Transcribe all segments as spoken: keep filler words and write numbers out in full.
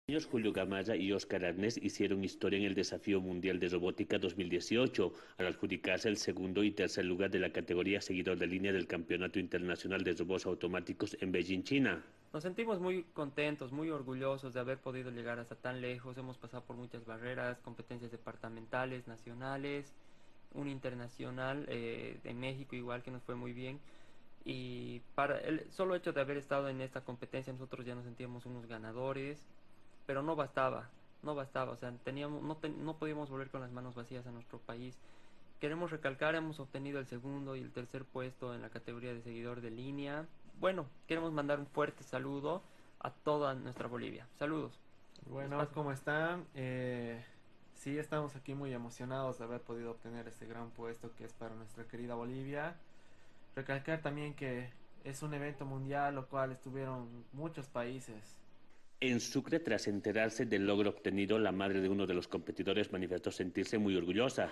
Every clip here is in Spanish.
Julio Gamarra y Óscar Arnés hicieron historia en el Desafío Mundial de Robótica dos mil dieciocho, al adjudicarse el segundo y tercer lugar de la categoría seguidor de línea del Campeonato Internacional de Robots Automáticos en Beijing, China. Nos sentimos muy contentos, muy orgullosos de haber podido llegar hasta tan lejos. Hemos pasado por muchas barreras, competencias departamentales, nacionales, un internacional eh, de México igual, que nos fue muy bien. Y para el solo hecho de haber estado en esta competencia nosotros ya nos sentíamos unos ganadores, pero no bastaba, no bastaba, o sea, teníamos, no, ten, no podíamos volver con las manos vacías a nuestro país. Queremos recalcar, hemos obtenido el segundo y el tercer puesto en la categoría de seguidor de línea. Bueno, queremos mandar un fuerte saludo a toda nuestra Bolivia. Saludos. Bueno, ¿cómo están? Eh, sí, estamos aquí muy emocionados de haber podido obtener este gran puesto que es para nuestra querida Bolivia. Recalcar también que es un evento mundial, lo cual estuvieron muchos países. En Sucre, tras enterarse del logro obtenido, la madre de uno de los competidores manifestó sentirse muy orgullosa.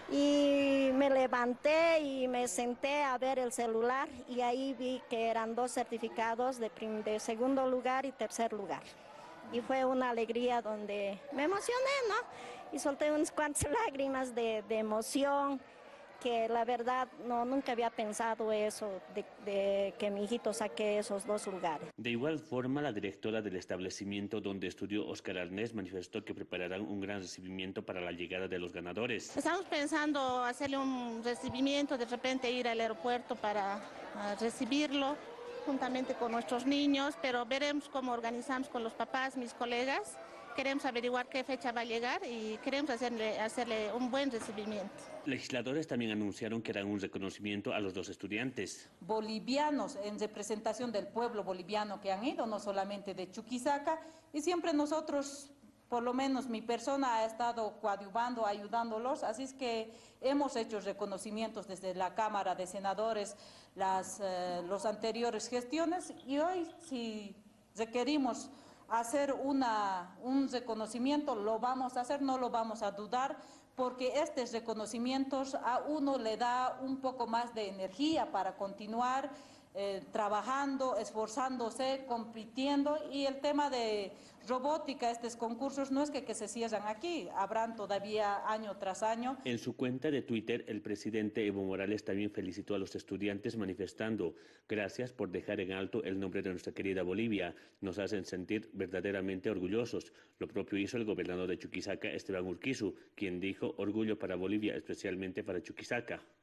Y me levanté y me senté a ver el celular y ahí vi que eran dos certificados de, prim de segundo lugar y tercer lugar. Y fue una alegría donde me emocioné, ¿no? Y solté unas cuantas lágrimas de, de emoción, que la verdad no, nunca había pensado eso, de, de que mi hijito saque esos dos lugares. De igual forma, la directora del establecimiento donde estudió Óscar Arnés manifestó que prepararán un gran recibimiento para la llegada de los ganadores. Estamos pensando hacerle un recibimiento, de repente ir al aeropuerto para uh, recibirlo, juntamente con nuestros niños, pero veremos cómo organizamos con los papás, mis colegas. Queremos averiguar qué fecha va a llegar y queremos hacerle, hacerle un buen recibimiento. Legisladores también anunciaron que harán un reconocimiento a los dos estudiantes. Bolivianos en representación del pueblo boliviano que han ido, no solamente de Chuquisaca, y siempre nosotros, por lo menos mi persona ha estado coadyuvando, ayudándolos, así es que hemos hecho reconocimientos desde la Cámara de Senadores, las eh, los anteriores gestiones, y hoy si requerimos hacer una, un reconocimiento, lo vamos a hacer, no lo vamos a dudar, porque estos reconocimientos a uno le da un poco más de energía para continuar eh, trabajando, esforzándose, compitiendo, y el tema de robótica, estos concursos, no es que, que se cierran aquí, habrán todavía año tras año. En su cuenta de Twitter, el presidente Evo Morales también felicitó a los estudiantes manifestando: gracias por dejar en alto el nombre de nuestra querida Bolivia, nos hacen sentir verdaderamente orgullosos. Lo propio hizo el gobernador de Chuquisaca, Esteban Urquizu, quien dijo: orgullo para Bolivia, especialmente para Chuquisaca.